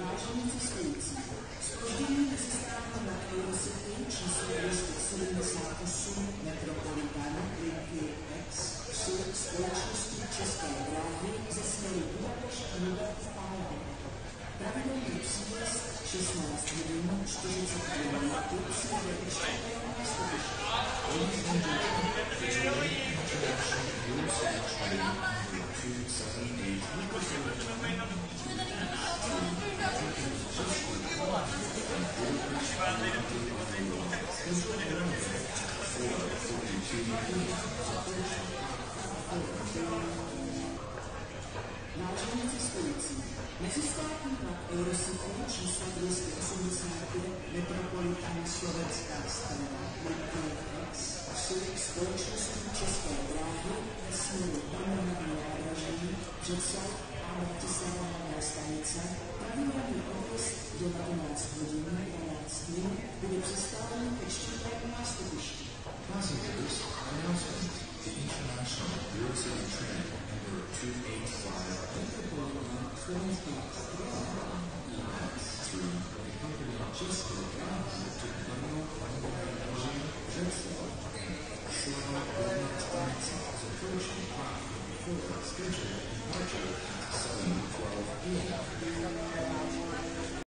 Vážení cestující, zpoždění mezistátní na Eurocity číslo 278 Metropolitan linky X jsou společnosti České dráhy ze směru Budapešť-Lubeck v Praze. Pravidelný příjezd 16 hodin 42 minuty si jde ještě na nástupiště. Ladies and gentlemen, today International Eurocity train number 278 Vážení cestující, mezistátní vlak Eurocity číslo 285 Metropolitan Slovenská strana linky X jsou společností České dráhy ve směru Brno nádraží, Břeclav a Bratislava hlavní stanice. Pravidelný odjezd 19 hodin 12 minut bude přistávaný ke čtvrtému nástupišti. Passengers, announcement. The International Eurocity train number 285 Metropolitan Slovenská strana EX through České dráhy to Brno hlavní nádraží, Břeclav Bratislava hlavní stanice is approaching Prague for a scheduled departure at 7:12 p.m.